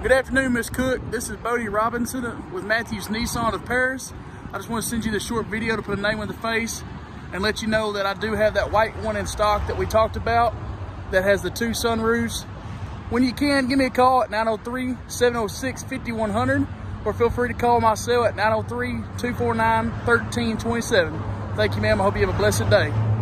Good afternoon, Miss Cook. This is Bodie Robinson with Matthews Nissan of Paris. I just want to send you this short video to put a name with the face and let you know that I do have that white one in stock that we talked about that has the 2 sunroofs. When you can, give me a call at 903-706-5100 or feel free to call my cell at 903-249-1327. Thank you, ma'am. I hope you have a blessed day.